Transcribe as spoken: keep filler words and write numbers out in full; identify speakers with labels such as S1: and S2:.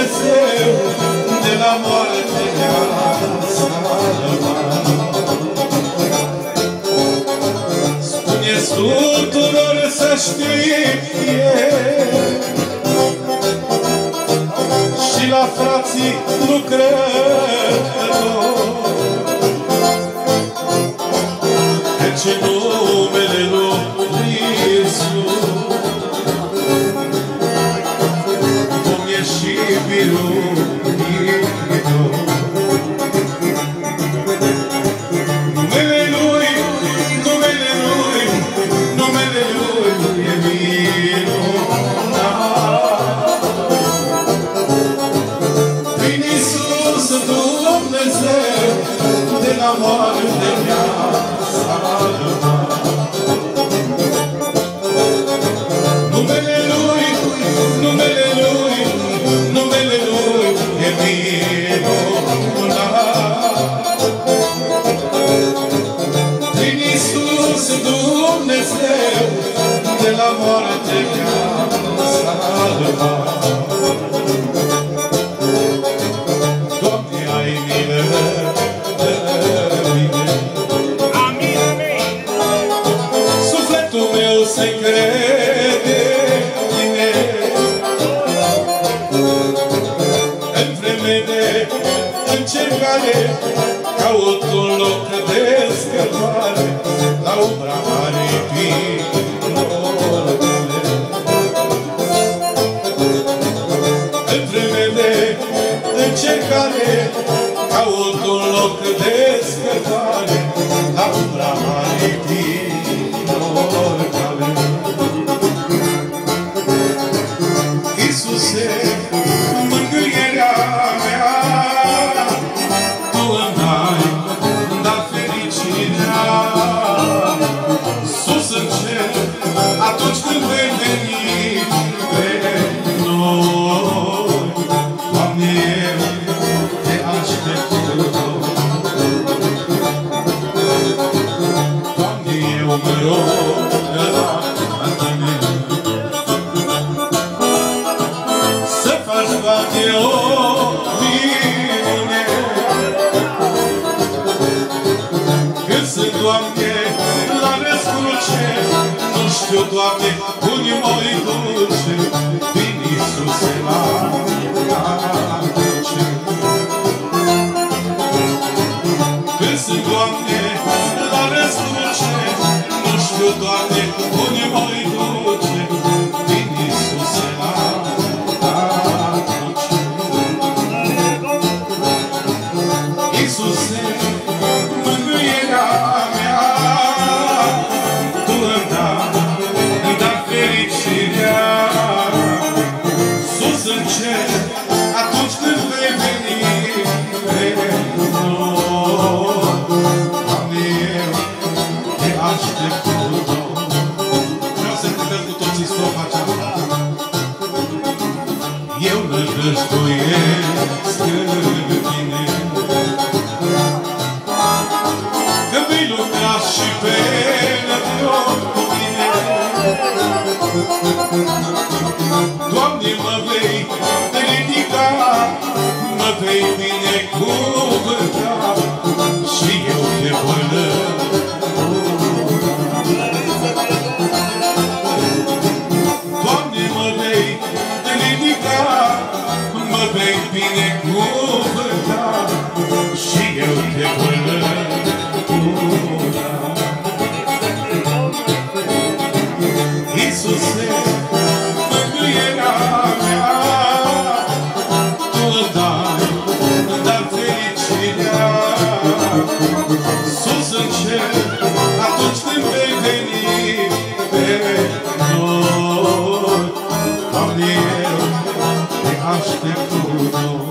S1: Dumnezeu de la moarte ne-a salvat. Spuneți tuturor să știe și la frații lucrători, căci numele lui Iisus vom ieși biruitor. Numele Lui, numele Lui, numele Lui e minunat. Prin Iisus Dumnezeu de la moarte ne-a salvat. Numele Lui, numele Lui, numele Lui e minunat. Prin Iisus Dumnezeu de la moarte ne-a salvat. Doamne, ai milă de mine. Amin, amin. Sufletul meu se crede în tine. În vreme de încercare caut un loc de scăpare la umbra aripilor tale. În vreme de încercare caut un loc de scăpare la umbra aripilor tale. Iisuse, mângâierea mea, Tu îmi dai, dar fericirea sus în cer, atunci când vei veni pe noi. Doamne, eu te aștept. Doamne, eu mă rog la Tine să faci, Doamne, o minune. Când sunt, Doamne, la răscruce, nu știu, Doamne, unde mă-i duce. Vin, Iisuse, la cruce. Când sunt, Doamne, la răscruce, nu știu, Doamne, unde mă-i duce. Vin, Iisuse, la cruce. Iisuse, mângâierea mea, Tu îmi dai, dar fericirea sus în cer, atunci când vei veni pe noi. Doamne, eu te aștept. Vreau să cântăm cu toții strofa aceasta. Eu nădăjduiesc în Tine, că vei lucra și pentru mine. Doamne, mă vei ridica, mă vei binecuvânta și eu te voi lăuda. Doamne, mă vei ridica, mă vei binecuvânta și eu te voi lăuda. Iisuse, mângâierea mea, Tu îmi dai, dar fericirea sus în cer, atunci când vei veni pe noi. Doamne, eu te aștept cu noi.